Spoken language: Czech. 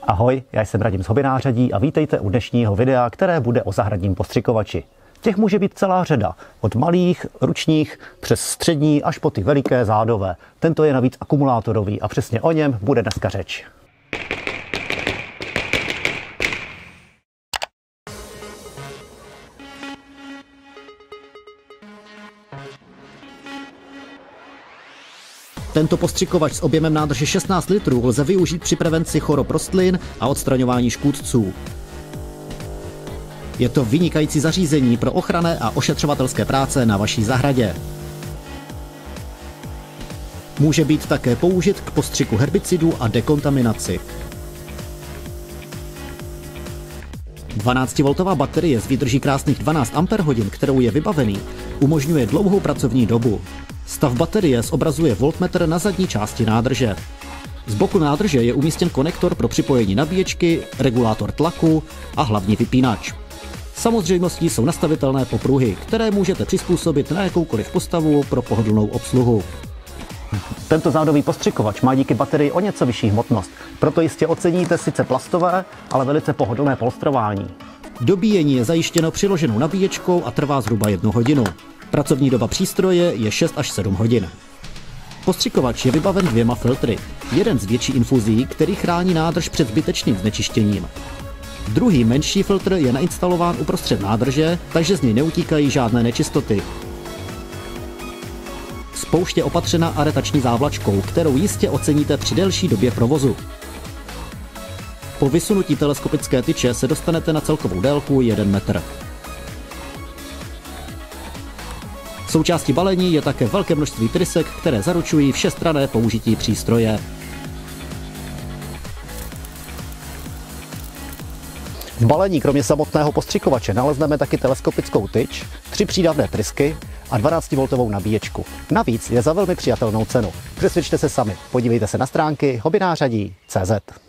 Ahoj, já jsem Radim z Hobbynářadí a vítejte u dnešního videa, které bude o zahradním postřikovači. Těch může být celá řada, od malých, ručních, přes střední až po ty veliké zádové. Tento je navíc akumulátorový a přesně o něm bude dneska řeč. Tento postřikovač s objemem nádrže 16 litrů lze využít při prevenci chorob rostlin a odstraňování škůdců. Je to vynikající zařízení pro ochranné a ošetřovatelské práce na vaší zahradě. Může být také použit k postřiku herbicidů a dekontaminaci. 12V baterie s výdrží krásných 12 Ah, kterou je vybavený, umožňuje dlouhou pracovní dobu. Stav baterie zobrazuje voltmetr na zadní části nádrže. Z boku nádrže je umístěn konektor pro připojení nabíječky, regulátor tlaku a hlavní vypínač. Samozřejmostí jsou nastavitelné popruhy, které můžete přizpůsobit na jakoukoliv postavu pro pohodlnou obsluhu. Tento zádový postřikovač má díky baterii o něco vyšší hmotnost, proto jistě oceníte sice plastové, ale velice pohodlné polstrování. Dobíjení je zajištěno přiloženou nabíječkou a trvá zhruba 1 hodinu. Pracovní doba přístroje je 6 až 7 hodin. Postřikovač je vybaven 2 filtry. Jeden s větší infuzí, který chrání nádrž před zbytečným znečištěním. Druhý menší filtr je nainstalován uprostřed nádrže, takže z něj neutíkají žádné nečistoty. Spoušť je opatřena aretační závlačkou, kterou jistě oceníte při delší době provozu. Po vysunutí teleskopické tyče se dostanete na celkovou délku 1 metr. Součástí balení je také velké množství trysek, které zaručují všestranné použití přístroje. V balení kromě samotného postřikovače nalezneme taky teleskopickou tyč, 3 přídavné trysky a 12V nabíječku. Navíc je za velmi přijatelnou cenu. Přesvědčte se sami, podívejte se na stránky hobbynářadí.cz.